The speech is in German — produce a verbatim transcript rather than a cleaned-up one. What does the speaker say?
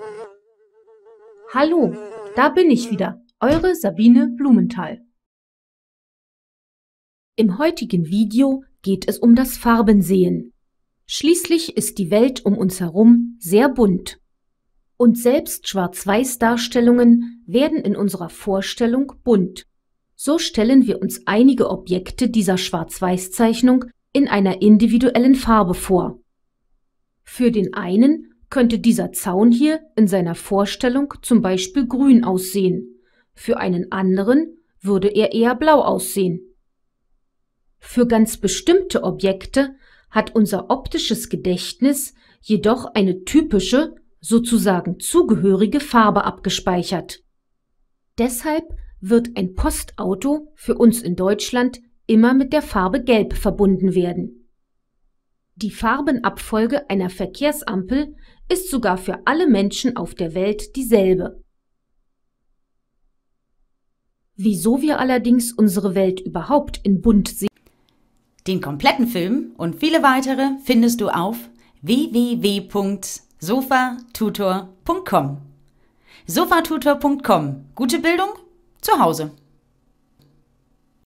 Hallo, da bin ich wieder, eure Sabine Blumenthal. Im heutigen Video geht es um das Farbensehen. Schließlich ist die Welt um uns herum sehr bunt. Und selbst Schwarz-Weiß-Darstellungen werden in unserer Vorstellung bunt. So stellen wir uns einige Objekte dieser Schwarz-Weiß-Zeichnung in einer individuellen Farbe vor. Für den einen könnte dieser Zaun hier in seiner Vorstellung zum Beispiel grün aussehen, für einen anderen würde er eher blau aussehen. Für ganz bestimmte Objekte hat unser optisches Gedächtnis jedoch eine typische, sozusagen zugehörige Farbe abgespeichert. Deshalb wird ein Postauto für uns in Deutschland immer mit der Farbe Gelb verbunden werden. Die Farbenabfolge einer Verkehrsampel ist sogar für alle Menschen auf der Welt dieselbe. Wieso wir allerdings unsere Welt überhaupt in bunt sehen? Den kompletten Film und viele weitere findest du auf w w w punkt sofatutor punkt com. sofatutor punkt com. Gute Bildung zu Hause.